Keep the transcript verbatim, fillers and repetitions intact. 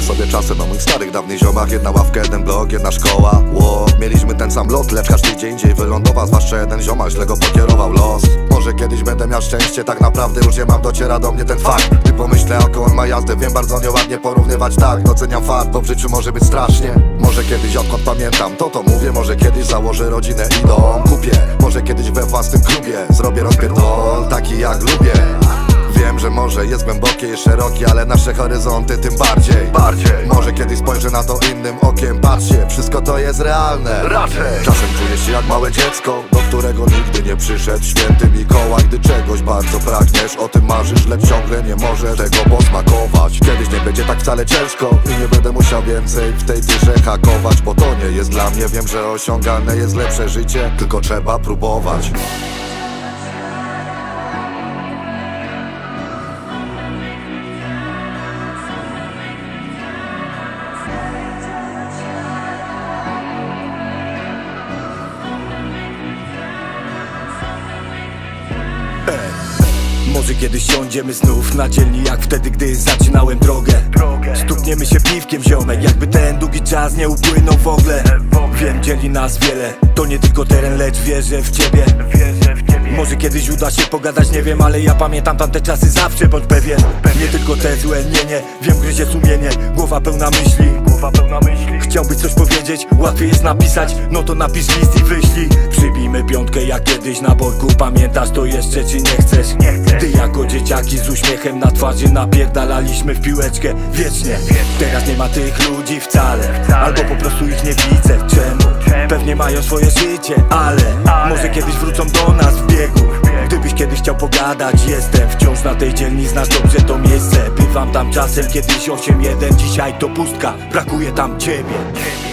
sobie czasem o moich starych, dawnych ziomach. Jedna ławka, jeden blok, jedna szkoła. Ło, mieliśmy ten sam lot, lecz każdy gdzie indziej wylądował. Zwłaszcza jeden ziomak, źle go pokierował los. Może kiedyś będę miał szczęście, tak naprawdę już nie mam, dociera do mnie ten fakt. Gdy pomyślę o on ma jazdę, wiem bardzo nieładnie porównywać, tak. Doceniam fakt, bo w życiu może być strasznie. Może kiedyś odkąd pamiętam, to to mówię. Może kiedyś założę rodzinę i dom kupię. Może kiedyś we własnym klubie zrobię rozpierdol, taki jak lubię. Wiem, że może jest głębokie i szerokie, ale nasze horyzonty tym bardziej. bardziej Może kiedyś spojrzę na to innym okiem. Patrzcie, wszystko to jest realne. Raczej czasem czuję się jak małe dziecko, do którego nigdy nie przyszedł święty Mikołaj. Gdy czegoś bardzo pragniesz, o tym marzysz, lecz ciągle nie możesz tego posmakować. Kiedyś nie będzie tak wcale ciężko i nie będę musiał więcej w tej tyrze hakować, bo to nie jest dla mnie. Wiem, że osiągalne jest lepsze życie, tylko trzeba próbować. Może kiedyś siądziemy znów na dzielni jak wtedy, gdy zaczynałem drogę. Stukniemy się piwkiem, ziomek, jakby ten długi czas nie upłynął w ogóle. Wiem, dzieli nas wiele, to nie tylko teren, lecz wierzę w ciebie. Może kiedyś uda się pogadać, nie wiem, ale ja pamiętam tamte czasy zawsze, bądź pewien. Nie tylko te złe, nie, nie, wiem, gryzie sumienie, głowa pełna myśli. Chciałbyś coś powiedzieć, łatwiej jest napisać, no to napisz list i wyślij. Przybijmy piątkę jak kiedyś na borku, pamiętasz to jeszcze czy nie chcesz? Gdy jako dzieciaki z uśmiechem na twarzy napierdalaliśmy w piłeczkę wiecznie. Teraz nie ma tych ludzi wcale, albo po prostu ich nie widzę. Czemu? Pewnie mają swoje życie, ale może kiedyś wrócą do nas w biegu. Gdybyś kiedyś chciał pogadać, jestem wciąż na tej dzielni, znasz dobrze to miejsce. Bywam tam czasem, kiedyś osiem jeden, dzisiaj to pustka, brakuje tam ciebie.